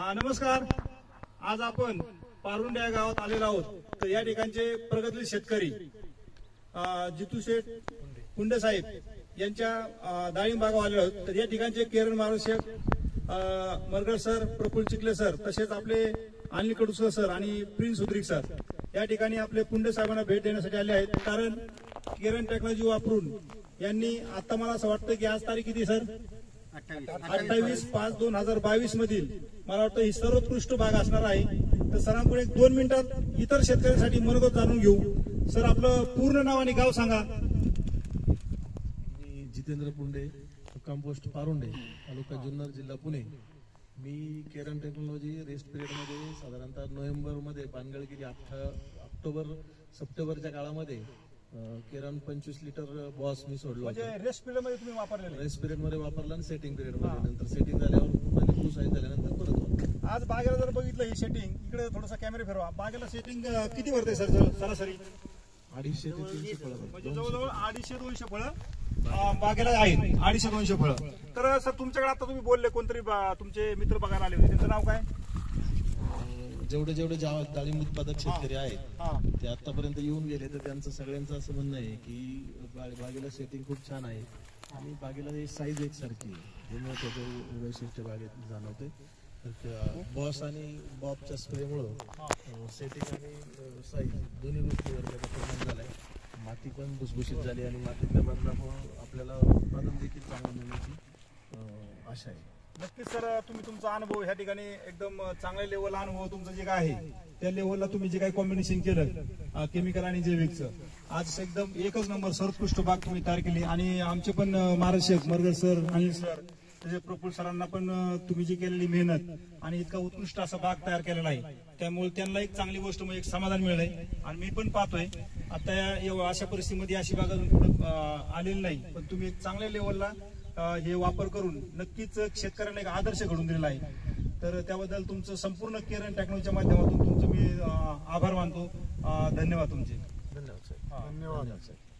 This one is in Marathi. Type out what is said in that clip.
नमस्कार. आज आपण पारुंडे या गावात आलेलो आहोत. तर या ठिकाणचे प्रगतशील शेतकरी जितू शेठ कुंडे साहेब यांच्या डाळिंब बागावर आलेलो आहोत. तर या ठिकाणचे केरन मार्गदर्शक मरगळ सर, प्रफुल्ल चिखले सर, तसेच आपले अनिल कडुसकर सर आणि प्रिन्स उद्रिक सर या ठिकाणी आपले कुंडे साहेबांना भेट देण्यासाठी आले आहेत. कारण केरन टेक्नॉलॉजी वापरून यांनी आता मला असं वाटतं की आज तारीख किती सर, 28/5/2022 मधील मला वाटतं ही सर्वोत्कृष्ट बाग असणार आहे. तर सरांकडे 2 मिनिटात इतर शेतकऱ्यांसाठी मनोगत जाणून घेऊ. सर, आपलं पूर्ण नाव आणि गाव सांगा. मी जितेंद्र पुंडे, कंपोस्ट पारुंडे, तालुका जुन्नर, जिल्हा पुणे. मी केरन टेक्नॉलॉजी रेस्ट पिरियड मध्ये साधारणतः नोव्हेंबर मध्ये पानगळ केली. ऑक्टोबर सप्टेंबरच्या काळामध्ये केरन 25 लिटर बॉस मी सोडलो. म्हणजे रेस्ट पिरियड मध्ये तुम्ही वापरलेलं? रेस्ट पिरियड मध्ये वापरला आणि सेटिंग पिरियड मध्ये. नंतर सेटिंग झाल्यावर पूस झाल्यानंतर परत. आज बागेला जर बघितलं ही सेटिंग, इकडे थोडासा कॅमेरा फिरवा. बागेला सेटिंग किती भरते सर सरासरी? 250 ते 300 फळं. म्हणजे जवळजवळ 250-200 फळं बागेला आहेत. 250-200 फळं. तर सर तुमच्याकडे आता तुम्ही बोलले कोणतरी तुमचे मित्र बघायला आले होते, त्यांचं नाव काय? जेवढे डाळिंब उत्पादक शेतकरी आहेत ते आतापर्यंत येऊन गेले. तर त्यांचं सगळ्यांचं असं म्हणणं आहे की बागेला सेटिंग खूप छान आहे आणि बागेला साईज एकसारखी आहे. हे महत्वाचं वैशिष्ट्य बागेत जाणवते. बॉस आणि बॉबच्या स्प्रेमुळं सेटिंग आणि साईज दोन्ही गोष्टीवर त्याचा परिणाम झालाय. माती पण भुसभुशीत झाली आणि मातीतल्या बदलामुळं आपल्याला उत्पादन देखील चांगलं मिळण्याची आशा आहे. नक्कीच सर, तुम्ही तुमचा अनुभव ह्या ठिकाणी एकदम चांगल्या लेवलला अनुभव तुमचं जे काय आहे त्या लेवलला तुम्ही जे काही कॉम्बिनेशन केलं केमिकल आणि जैविकचं, आज एकदम एकच नंबर सर्वोत्कृष्ट बाग तुम्ही तयार केली. आणि आमचे पण मार्गदर्शक मरगळ सर, अनिल सर, तसे प्रफुल्ल सरांना पण तुम्ही जी केलेली मेहनत आणि इतका उत्कृष्ट असा बाग तयार केलेला आहे, त्यामुळे त्यांना एक चांगली गोष्ट म्हणजे एक समाधान मिळलंय. आणि मी पण पाहतोय आता अशा परिस्थितीमध्ये अशी बाग अजून पुढे आलेली नाही, पण तुम्ही एक चांगल्या लेवलला हे वापर करून नक्कीच शेतकऱ्यांना एक आदर्श घडून दिलेला आहे. तर त्याबद्दल तुमचं संपूर्ण केरन टेक्नॉलॉजीच्या माध्यमातून तुमचं मी आभार मानतो. धन्यवाद तुमचे. धन्यवाद सर.